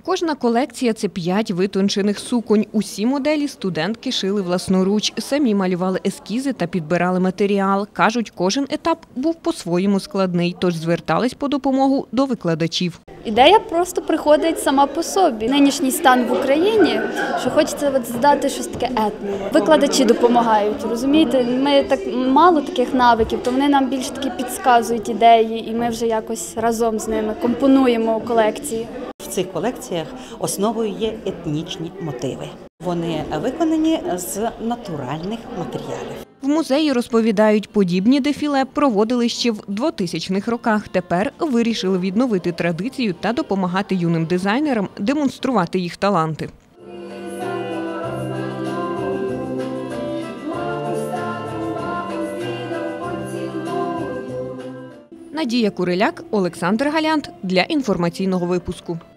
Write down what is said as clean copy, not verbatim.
Кожна колекція – це 5 витончених суконь. Усі моделі студентки шили власноруч. Самі малювали ескізи та підбирали матеріал. Кажуть, кожен етап був по-своєму складний, тож звертались по допомогу до викладачів. Ідея просто приходить сама по собі. Нинішній стан в Україні, що хочеться здати щось таке етне. Викладачі допомагають, розумієте? Ми так мало таких навиків, то вони нам більш таки підказують ідеї, і ми вже якось разом з ними компонуємо колекції. В цих колекціях основою є етнічні мотиви. Вони виконані з натуральних матеріалів. В музеї розповідають, подібні дефіле проводили ще в 2000-х роках. Тепер вирішили відновити традицію та допомагати юним дизайнерам демонструвати їх таланти. Надія Куриляк, Олександр Галянт для інформаційного випуску.